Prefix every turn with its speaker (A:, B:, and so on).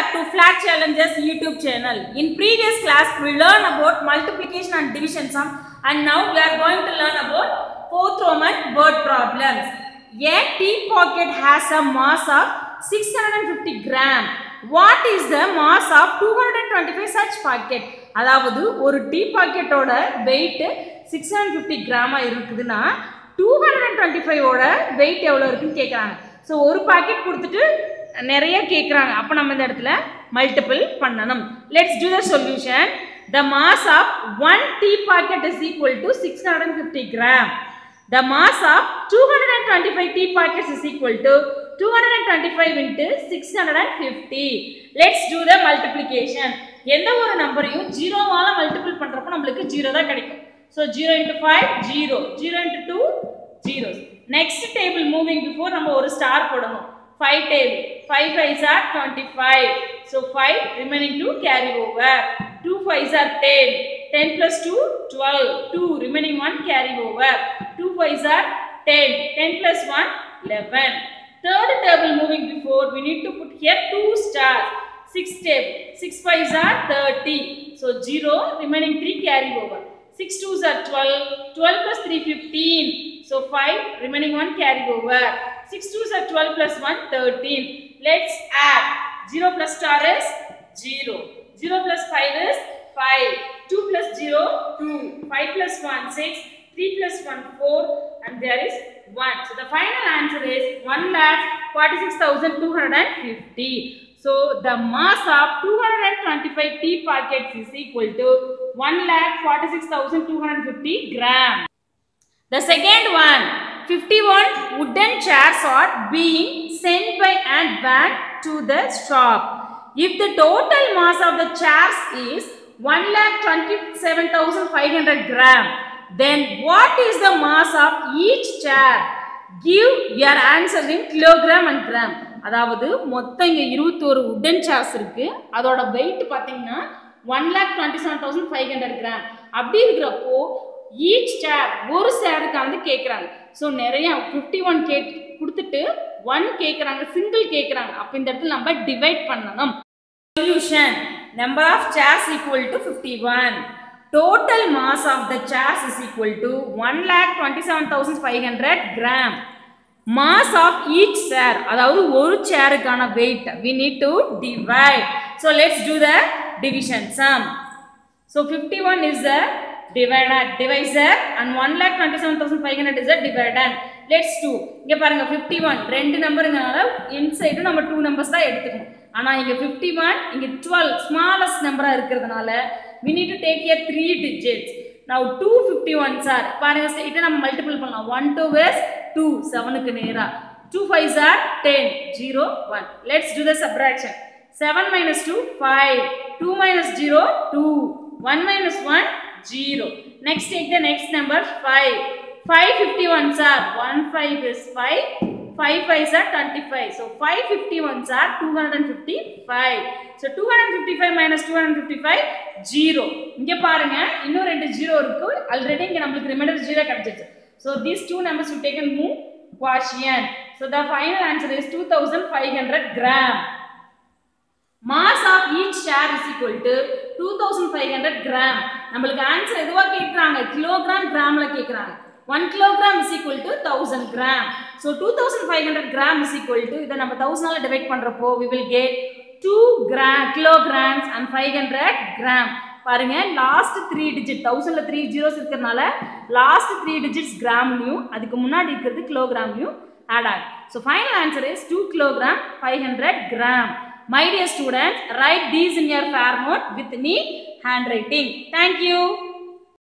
A: back to Flat Challenges YouTube channel. In previous class, we learned about multiplication and division sum, and now we are going to learn about fourth Roman word problems. A tea pocket has a mass of 650 gram. What is the mass of 225 such pocket? அதாவது ஒரு tea பாக்கெட்டோட weight 650 கிராமா இருக்குதுன்னா 225 ஓட weight எவ்வளவு இருக்குன்னு கேக்குறாங்க. So ஒரு packet கொடுத்துட்டு நிறைய கேக்குறாங்க. அப்ப நம்ம இந்த இடத்துல மல்டிபிள் பண்ணனும். Let's do the solution. The mass of one tea packet is equal to 650 gram. The mass of 225 tea packets is equal to 225 into 650. Let's do the multiplication. எந்த ஒரு நம்பரையும் 0 ஆல மல்டிபிள் பண்றப்ப நமக்கு 0 தான் கிடைக்கும். So 0 into 5 0, 0 into 2 zeros. Next table moving before நம்ம ஒரு ஸ்டார் போடணும். 5 table, 5 5s are 25. So 5 remaining 2 carry over. 2 5s are 10. 10 plus 2 12. 2 remaining 1 carry over. 2 5s are 10. 10 plus 1 11. Third table moving before we need to put here 2 stars. 6 table, 6 5s are 30. So 0 remaining 3 carry over. 6 2s are 12. 12 plus 3 15. So 5 remaining 1 carry over. 6 2s are 12 plus 1 13. Let's add. 0 plus star is 0. 0 plus 5 is 5. 2 plus 0 2. 5 plus 1 6. 3 plus 1 4. And there is 1. So the final answer is 1,46,250. So the mass of 225 tea packets is equal to 1,46,250 grams. The second one, 51 wooden chairs are being sent by an van to the shop. If the total mass of the chairs is 1,27,500 gram, then what is the mass of each chair? Give your answer in kilogram and gram. அதாவது மொத்தம் இங்க 21 wooden chairs இருக்கு. அதோட weight பாத்தீங்கன்னா 1,27,500 gram. அப்படி இருக்கிறப்போ each chair ஒரு சேருக்கு வந்து கேக்குறாங்க. சோ நிறைய 51 கொடுத்துட்டு 1 கேக்குறாங்க, சிங்கிள் கேக்குறாங்க. அப்ப இந்த இடத்துல நம்ம டிவைட் பண்ணனும். Solution: number of chairs equal to 51. Total mass of the chairs is equal to 1,27,500 gram. Mass of each chair, அதாவது ஒரு சேருக்கான weight we need to divide. So let's do the division sum. So 51 is the divisor and 1,27,500 is the dividend. Let's do. இங்க பாருங்க 51 ரெண்டு நம்பர்ங்கனால inside நம்ம 2 numbers தான் எடுத்துக்கணும். ஆனா இங்க 51 இங்க 12 smallest number இருக்குறதனால we need to take here 3 digits. Now 2 51s are பாருங்க இத நம்ம மல்டிபிள் பண்ணலாம். 1 2 is 2 7 க்கு நேரா. 2 5s are 10 0 1. Let's do the subtraction. 7 minus 2 5. 2 minus 0 2. 1 minus 1 0. Next take the next number 5. 5 51s are 1 5 is 5. 5 5s are 25. So 5 51s are 255. So 255 minus 255 0. இங்க பாருங்க இன்னும் ரெண்டு 0 இருக்கு. ஆல்ரெடி இங்க நமக்கு ரிமைண்டர் 0 கிடைச்சிருச்சு. So these two numbers we take and move quotient. So the final answer is 2,500 gram. Mass of each chair is equal to 2,500 gram. நம்மளுக்கு answer எதுவா கேக்குறாங்க? கிலோகிராம் கிராம்ல கேக்குறாங்க. 1 kilogram is equal to 1000 gram. So 2,500 gram is equal to இத நம்ம 1000 ஆல divide பண்றப்போ we will get 2 kilograms and 500 gram. பாருங்க last 3 digit 1000ல 3 zeros இருக்கறனால லாஸ்ட் 3 digits gramலயும் அதுக்கு முன்னாடி இருக்குது kilogramலயும் add ஆகும். So final answer is 2 kilogram 500 gram. My dear students, write these in your fair note with neat handwriting. Thank you.